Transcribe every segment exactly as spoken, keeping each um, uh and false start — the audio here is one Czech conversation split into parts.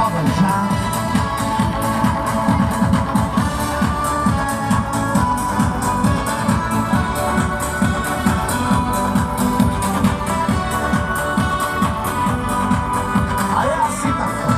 Pavel Žák. A já si takhle.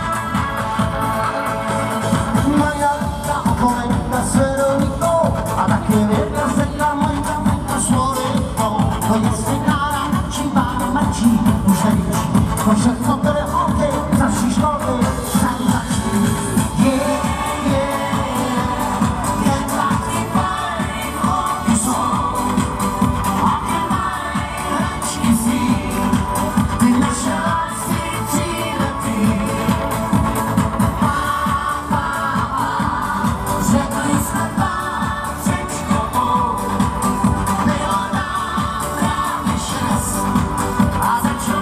Moja ta okomenka s Veronikou a taky vědna se tam Monka Monka s Morikou. To jestli nára čím pán mrčí, už nevíčí. To všechno bude holky, za vší školky, sami začí. Je, je, je, je taky fajn, holky jsou. A ty mají hračky svý, ty naše lásky příletí. Pá, pá, pá, řekli jsme pán řečkou. Bylo nám právě šest a začal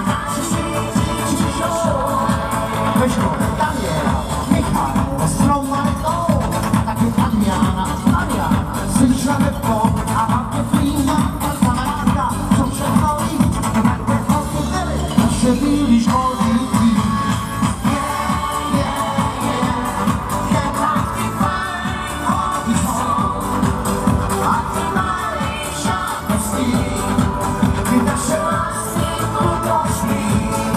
tam je Michal s Romanikou, taky Adriana, Mariana, slyšela Nebko a pak je Frýma, ta kamarádka, co všechno ví, tak ty holky byly naše bílý školníky. Je, je, je, je taky fajn, holky jsou a ty mají šápostí, ty naše lásky klukočný.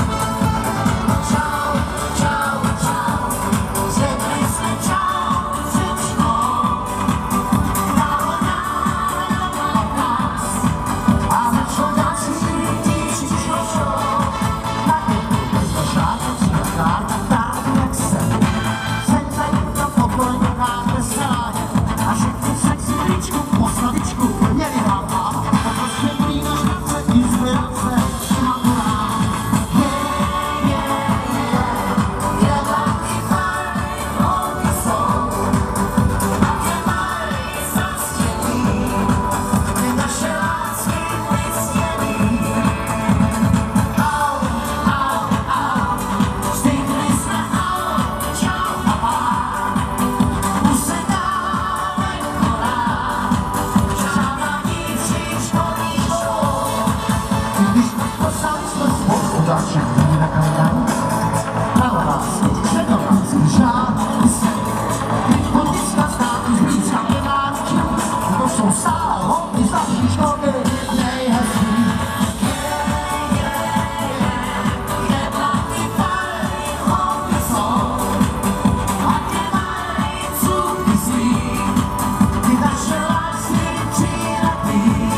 Další na kalendář, pravolásky, středoláský řád, politická státu, zvířka pěváčky, to jsou stále holky z další školky a nejhezčí. Je, je, je, je taky fajn, holky jsou a ty mají cukry svý, ty naše lásky příletí.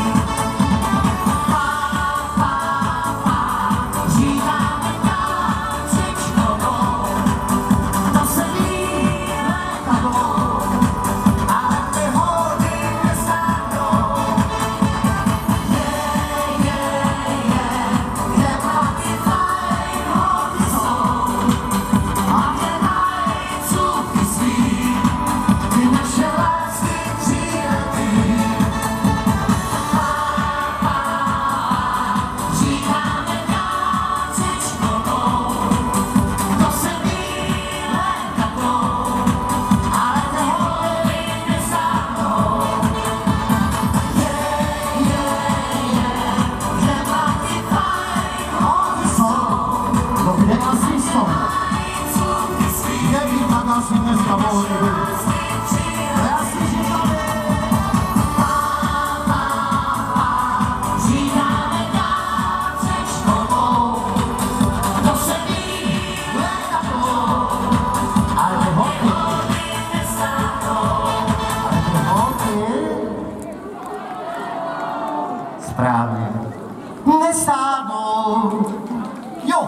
Správně. Nestárnou. Jo.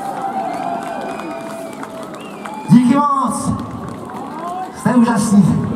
Díky moc. Jste úžasní.